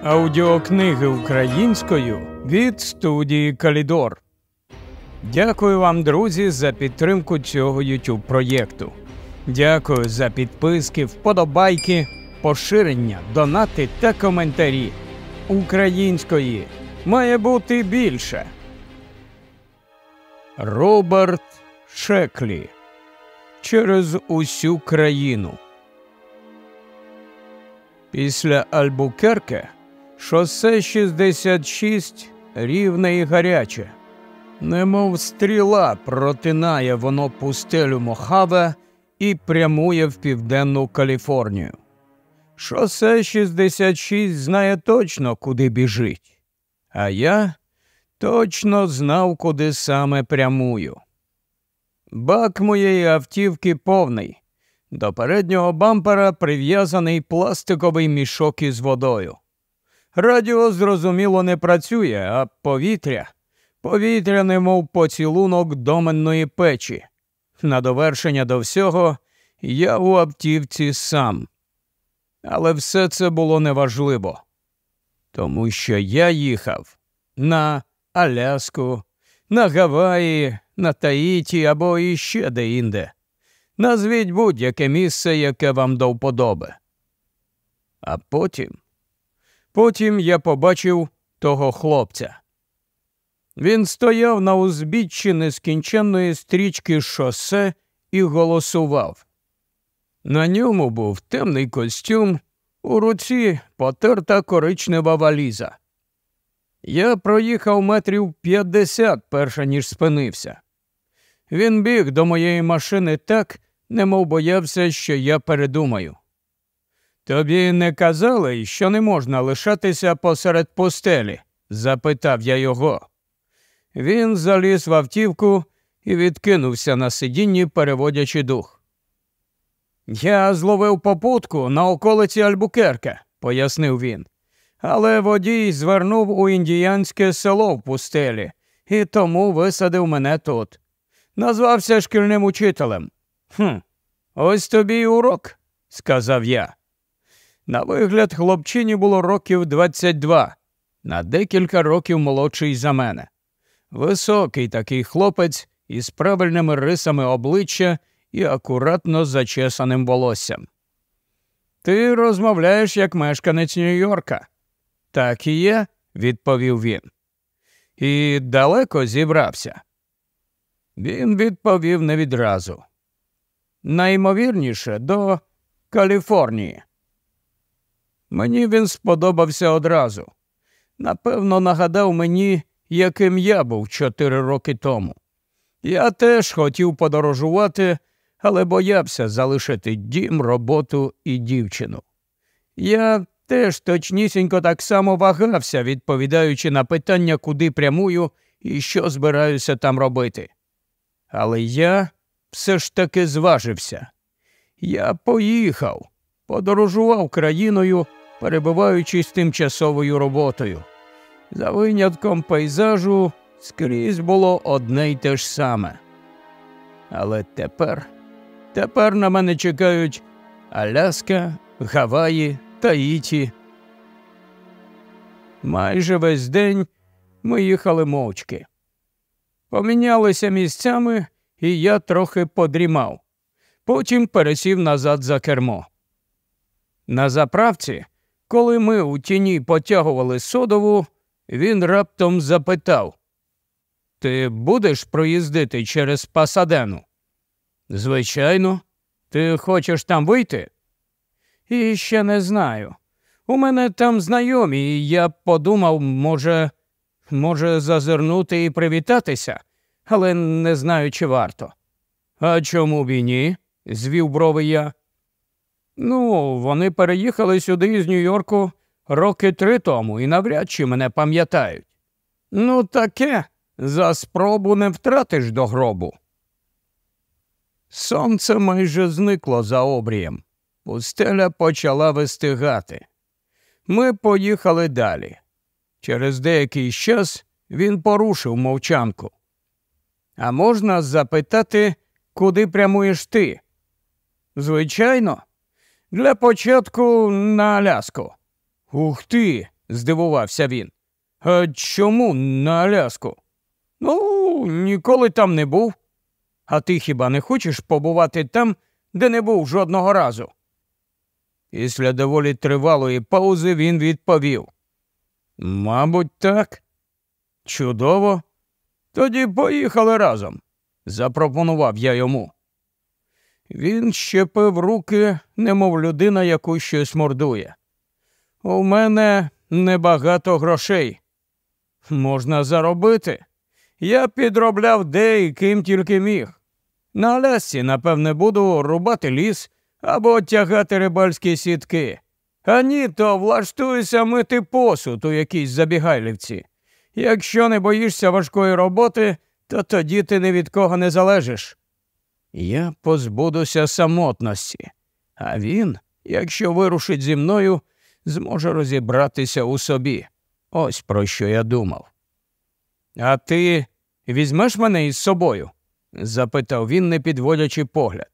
Аудіокниги українською від студії Калідор. Дякую вам, друзі, за підтримку цього YouTube-проєкту. Дякую за підписки, вподобайки, поширення, донати та коментарі. Української має бути більше. Роберт Шеклі. Через усю країну. Після Альбукерке шосе 66 рівне і гаряче. Немов стріла протинає воно пустелю Мохаве і прямує в південну Каліфорнію. Шосе 66 знає точно, куди біжить. А я точно знав, куди саме прямую. Бак моєї автівки повний. До переднього бампера прив'язаний пластиковий мішок із водою. Радіо, зрозуміло, не працює, а повітря немов поцілунок доменної печі. На довершення до всього я у автівці сам. Але все це було неважливо. Тому що я їхав на Аляску, на Гаваї, на Таїті або іще де-інде. Назвіть будь-яке місце, яке вам до вподоби. А потім я побачив того хлопця. Він стояв на узбіччі нескінченної стрічки шосе і голосував. На ньому був темний костюм, у руці потерта коричнева валіза. Я проїхав метрів 50, перше ніж спинився. Він біг до моєї машини так, немов боявся, що я передумаю. «Тобі не казали, що не можна лишатися посеред пустелі?» – запитав я його. Він заліз в автівку і відкинувся на сидінні, переводячи дух. «Я зловив попутку на околиці Альбукерке», – пояснив він. «Але водій звернув у індіянське село в пустелі і тому висадив мене тут. Назвався шкільним учителем». «Ось тобі й урок», – сказав я. На вигляд хлопчині було років 22, на декілька років молодший за мене. Високий такий хлопець із правильними рисами обличчя і акуратно зачесаним волоссям. «Ти розмовляєш як мешканець Нью-Йорка». «Так і є», – відповів він. «І далеко зібрався?» Він відповів не відразу. «Найімовірніше, до Каліфорнії». Мені він сподобався одразу. Напевно, нагадав мені, яким я був 4 роки тому. Я теж хотів подорожувати, але боявся залишити дім, роботу і дівчину. Я теж точнісінько так само вагався, відповідаючи на питання, куди прямую і що збираюся там робити. Але я все ж таки зважився. Я поїхав, подорожував країною, перебуваючись тимчасовою роботою. За винятком пейзажу скрізь було одне й те ж саме. Але тепер на мене чекають Аляска, Гаваї, Таїті. Майже весь день ми їхали мовчки. Помінялися місцями, і я трохи подрімав. Потім пересів назад за кермо. На заправці, коли ми у тіні потягували содову, він раптом запитав: «Ти будеш проїздити через Пасадену?» «Звичайно. Ти хочеш там вийти?» «І ще не знаю. У мене там знайомі, і я подумав, може зазирнути і привітатися, але не знаю, чи варто». «А чому б і ні?» – звів брови я. Вони переїхали сюди із Нью-Йорку роки 3 тому і навряд чи мене пам'ятають». Таке, за спробу не втратиш до гробу». Сонце майже зникло за обрієм. Пустеля почала вистигати. Ми поїхали далі. Через деякий час він порушив мовчанку. «А можна запитати, куди прямуєш ти?» «Звичайно. Для початку на Аляску». «Ух ти!» – здивувався він. А чому на Аляску? Ну, ніколи там не був. А ти хіба не хочеш побувати там, де не був жодного разу? Після доволі тривалої паузи він відповів. Мабуть, так. Чудово. Тоді поїхали разом, запропонував я йому. Він щепив руки, немов людина, яку щось мордує. У мене небагато грошей. Можна заробити. Я підробляв де і ким тільки міг. На Алясці, напевне, буду рубати ліс або тягати рибальські сітки. А ні, то влаштуюся мити посуд у якійсь забігайлівці. Якщо не боїшся важкої роботи, то тоді ти ні від кого не залежиш. Я позбудуся самотності, а він, якщо вирушить зі мною, зможе розібратися у собі. Ось про що я думав. А ти візьмеш мене із собою? Запитав він, не підводячи погляд.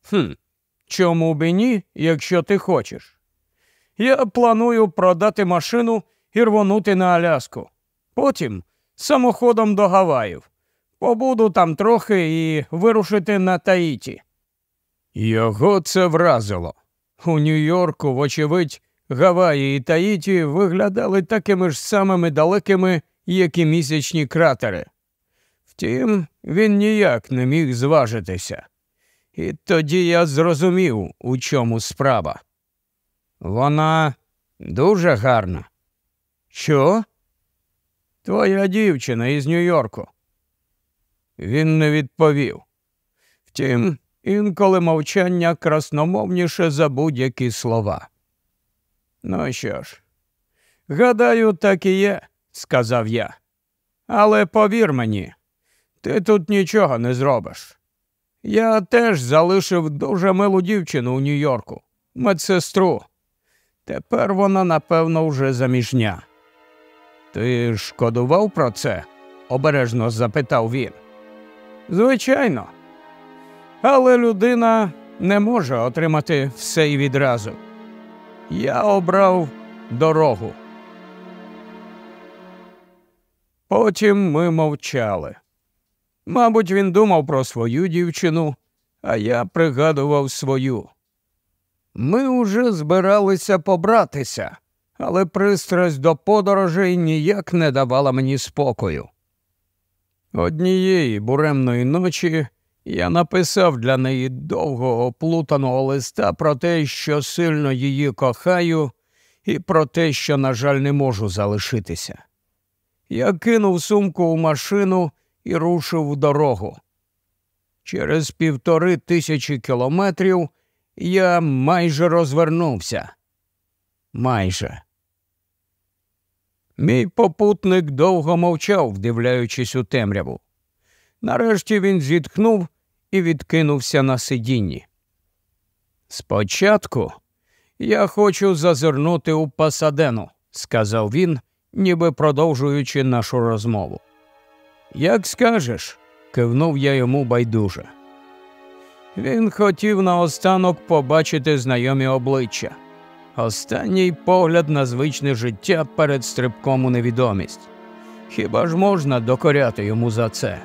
Чому б і ні, якщо ти хочеш? Я планую продати машину і рвонути на Аляску. Потім самоходом до Гаваїв. Побуду там трохи і вирушити на Таїті. Його це вразило. У Нью-Йорку, вочевидь, Гаваї і Таїті виглядали такими ж самими далекими, як і місячні кратери. Втім, він ніяк не міг зважитися. І тоді я зрозумів, у чому справа. Вона дуже гарна. Що? Твоя дівчина із Нью-Йорку. Він не відповів. Втім, інколи мовчання красномовніше за будь-які слова. Ну що ж, гадаю, так і є, сказав я. Але повір мені, ти тут нічого не зробиш. Я теж залишив дуже милу дівчину у Нью-Йорку, медсестру. Тепер вона, напевно, вже заміжня. Ти шкодував про це? Обережно запитав він. Звичайно. Але людина не може отримати все і відразу. Я обрав дорогу. Потім ми мовчали. Мабуть, він думав про свою дівчину, а я пригадував свою. Ми уже збиралися побратися, але пристрасть до подорожей ніяк не давала мені спокою. Однієї буремної ночі я написав для неї довгого оплутаного листа про те, що сильно її кохаю, і про те, що, на жаль, не можу залишитися. Я кинув сумку у машину і рушив в дорогу. Через 1500 кілометрів я майже розвернувся. Майже. Мій попутник довго мовчав, вдивляючись у темряву. Нарешті він зітхнув і відкинувся на сидінні. «Спочатку я хочу зазирнути у Пасадену», – сказав він, ніби продовжуючи нашу розмову. «Як скажеш», – кивнув я йому байдуже. Він хотів наостанок побачити знайомі обличчя. Останній погляд на звичне життя перед стрибком у невідомість. Хіба ж можна докоряти йому за це?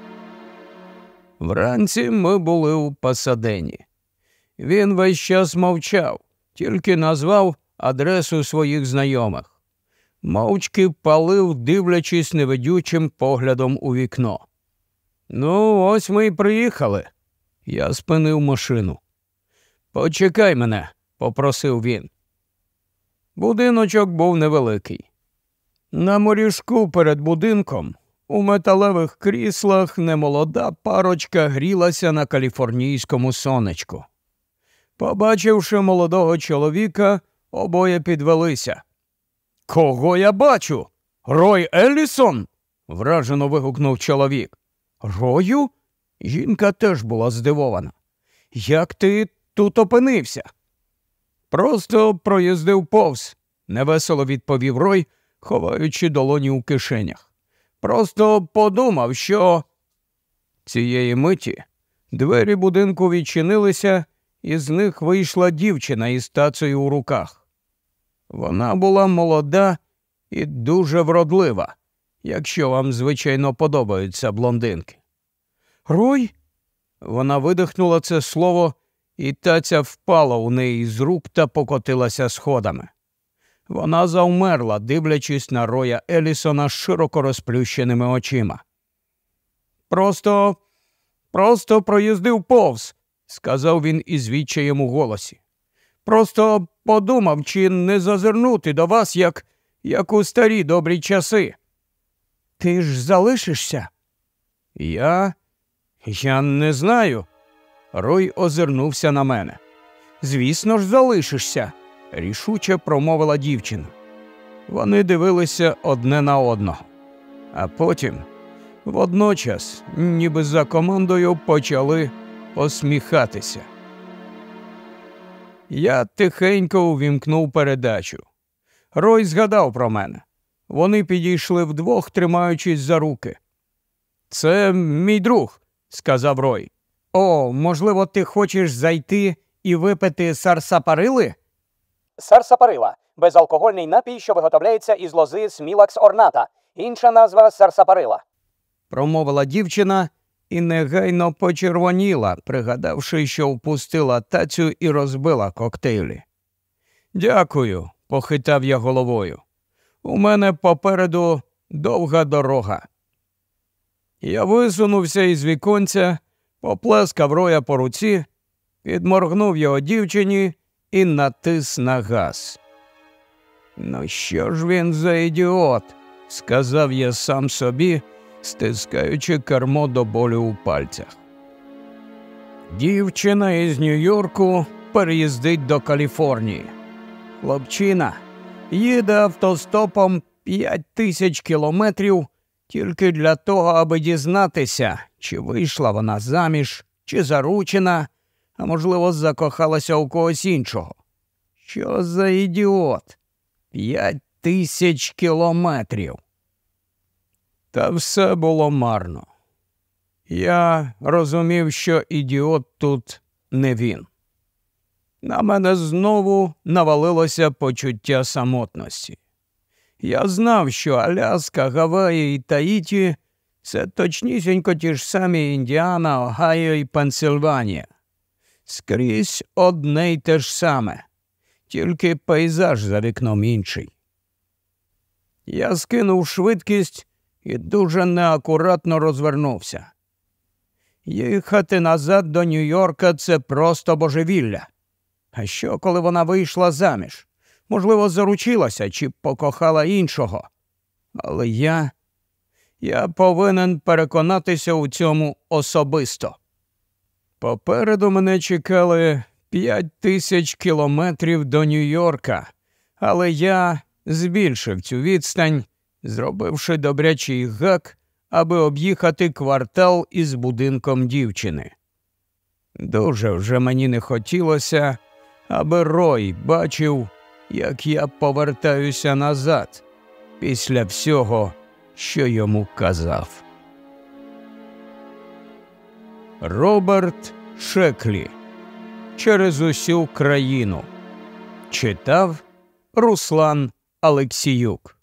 Вранці ми були у Пасадені. Він весь час мовчав, тільки назвав адресу своїх знайомих. Мовчки палив, дивлячись невидючим поглядом у вікно. «Ну, ось ми й приїхали». Я спинив машину. «Почекай мене», – попросив він. Будиночок був невеликий. На моріжку перед будинком у металевих кріслах немолода парочка грілася на каліфорнійському сонечку. Побачивши молодого чоловіка, обоє підвелися. «Кого я бачу? Рой Еллісон?» – вражено вигукнув чоловік. «Рою?» Жінка теж була здивована. «Як ти тут опинився?» «Просто проїздив повз», – невесело відповів Рой, ховаючи долоні у кишенях. «Просто подумав, що…» Цієї миті двері будинку відчинилися, і з них вийшла дівчина із тацею у руках. Вона була молода і дуже вродлива, якщо вам, звичайно, подобаються блондинки. Рой? Вона видихнула це слово, і таця впала у неї з рук та покотилася сходами. Вона завмерла, дивлячись на Роя Елісона широко розплющеними очима. Просто проїздив повз, сказав він із відчаєм у голосі. Просто подумав, чи не зазирнути до вас, як у старі добрі часи. Ти ж залишишся? Я не знаю. Рой озирнувся на мене. Звісно ж, залишишся, рішуче промовила дівчина. Вони дивилися одне на одного. А потім, водночас, ніби за командою, почали посміхатися. Я тихенько увімкнув передачу. Рой згадав про мене. Вони підійшли вдвох, тримаючись за руки. «Це мій друг», – сказав Рой. «О, можливо, ти хочеш зайти і випити сарсапарили?» Сарсапарила – безалкогольний напій, що виготовляється із лози Смілакс орната. Інша назва – сарсапарила. Промовила дівчина і негайно почервоніла, пригадавши, що впустила тацю і розбила коктейлі. «Дякую», – похитав я головою. «У мене попереду довга дорога». Я висунувся із віконця, поплескав Роя по руці, підморгнув його дівчині і натис на газ. «Ну що ж він за ідіот?» – сказав я сам собі, стискаючи кермо до болю у пальцях. Дівчина із Нью-Йорку переїздить до Каліфорнії. Хлопчина їде автостопом 5000 кілометрів тільки для того, аби дізнатися, чи вийшла вона заміж, чи заручена, а можливо, закохалася у когось іншого. Що за ідіот? 5000 кілометрів. Та все було марно. Я розумів, що ідіот тут не він. На мене знову навалилося почуття самотності. Я знав, що Аляска, Гаваї і Таїті – це точнісінько ті ж самі Індіана, Огайо і Пенсильванія. Скрізь одне й те ж саме, тільки пейзаж за вікном інший. Я скинув швидкість і дуже неакуратно розвернувся. Їхати назад до Нью-Йорка – це просто божевілля. А що, коли вона вийшла заміж? Можливо, заручилася чи покохала іншого. Але я повинен переконатися у цьому особисто. Попереду мене чекали 5000 кілометрів до Нью-Йорка, але я збільшив цю відстань, зробивши добрячий гак, аби об'їхати квартал із будинком дівчини. Дуже вже мені не хотілося, аби Рой бачив, як я повертаюся назад після всього, що йому казав. Роберт Шеклі. «Через усю країну». Читав Руслан Алексіюк.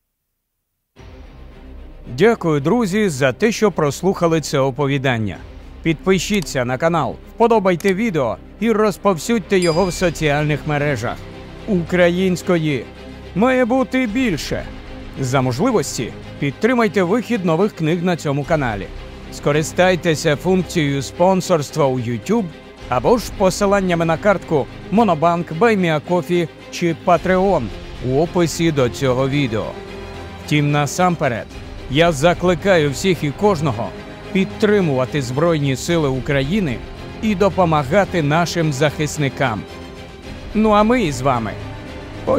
Дякую, друзі, за те, що прослухали це оповідання. Підпишіться на канал, вподобайте відео і розповсюдьте його в соціальних мережах. Української має бути більше. За можливості підтримайте вихід нових книг на цьому каналі. Скористайтеся функцією спонсорства у YouTube або ж посиланнями на картку Monobank, BuyMeACoffee чи Patreon у описі до цього відео. Втім, насамперед, я закликаю всіх і кожного підтримувати Збройні Сили України і допомагати нашим захисникам. Ну а ми із вами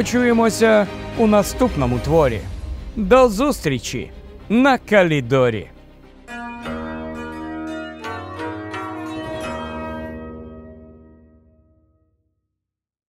почуємося у наступному творі. До зустрічі на Калідорі!